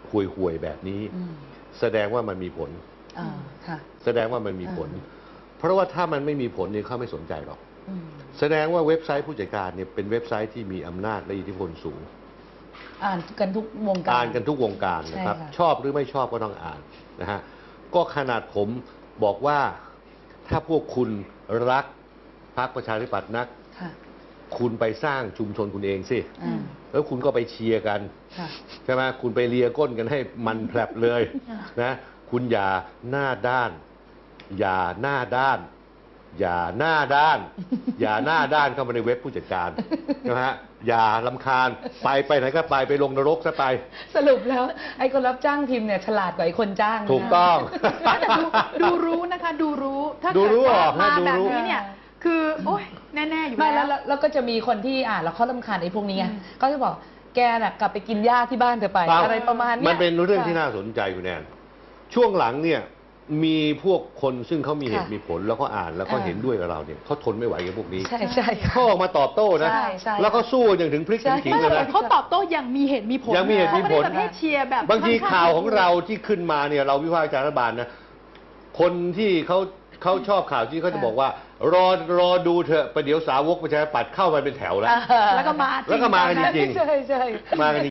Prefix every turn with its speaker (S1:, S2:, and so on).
S1: ห่วยๆแบบนี้แสดงว่ามันมีผลแสดงว่ามันมีผลเพราะว่าถ้ามันไม่มีผลเนี่ยเขาไม่สนใจหรอกแสดงว่าเว็บไซต์ผู้จัดการเนี่ยเป็นเว็บไซต์ที่มีอำนาจและอิทธิพลสูง
S2: อ่านกันทุกวงการ
S1: อ่านกันทุกวงการนะครับชอบหรือไม่ชอบก็ต้องอ่านนะฮะก็ขนาดผมบอกว่าถ้าพวกคุณรักพรรคประชาธิปัตย์นักคุณไปสร้างชุมชนคุณเองสิแล้วคุณก็ไปเชียร์กันใช่ไหมคุณไปเลียก้นกันให้มันแผลบเลยนะคุณอย่าหน้าด้านอย่าหน้าด้านอย่าหน้าด้านอย่าหน้าด้านเข้ามาในเว็บผู้จัดการนะฮะอย่ารำคาญไปไหนก็ไปลงนรกซะไป
S2: สรุปแล้วไอ้คนรับจ้างพิมพ์เนี่ยฉลาดกว่าไอ้คนจ้าง
S1: ถูกต้อง
S3: แต่ดูรู้นะคะดูรู้ถ้าเกิดว่ามาแบบนี้เนี่ยคือโอ๊ยแน่ๆอยู่
S2: แล้วก็จะมีคนที่เราเขารำคาญไอ้พวกนี้ก็จะบอกแกน่ะกลับไปกินหญ้าที่บ้านเธอไปอะไรประมาณนี้
S1: มันเป็นเรื่องที่น่าสนใจคุณแนนช่วงหลังเนี่ยมีพวกคนซึ่งเขามีเหตุมีผลแล้วก็อ่านแล้วก็เห็นด้วยกับเราเนี่ยเขาทนไม่ไหวกับพวกนี้
S2: ใช่
S1: เขาออกมาตอบโต้นะแล้วก็สู้อย่างถึงพลิกถึงขิงเลยนะ
S3: เขาตอบโต้อย่างมีเหตุมีผล
S1: ยังมีเหตุมีผล
S3: ประเภทเชียร์แบบ
S1: บางทีข่าวของเราที่ขึ้นมาเนี่ยเราวิพากษ์วิจารณ์รัฐบาลนะคนที่เขาชอบข่าวที่เขาจะบอกว่ารอดูเถอะประเดี๋ยวสาวกประชาธิปัตย์เข้ามาเป็นแถวแล้ว
S3: แล้วก็มา
S1: กันจริงๆมากัน